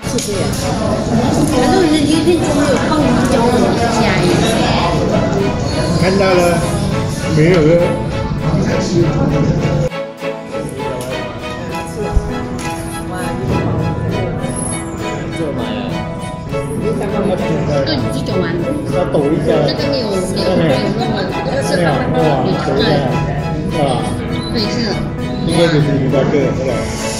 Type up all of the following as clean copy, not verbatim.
是这样。很多人一定中有帮你教我加一看到了没有了？ 对，鸡脚丸。 要抖一下。 这个没有肉，是哇，抖一下，哇， 对是。 应该就是一个个，对吧？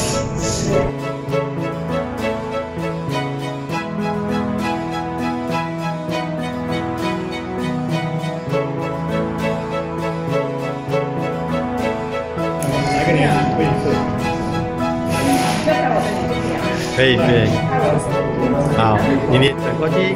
来个两倍速。可以可以。好，你转过去。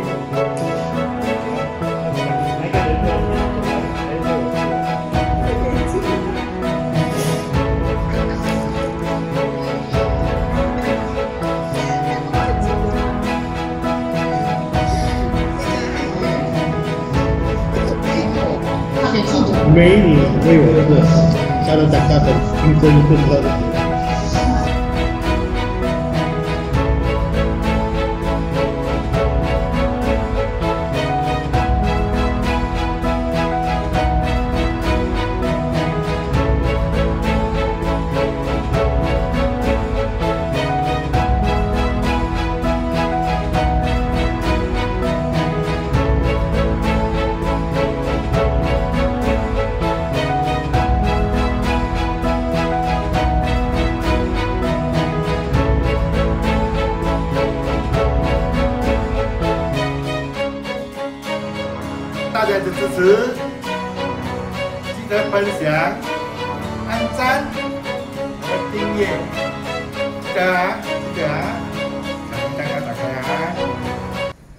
美女为我的下了长大的青春不知道的。大家的支持，记得分享、按赞和订阅，记得啊，记得啊。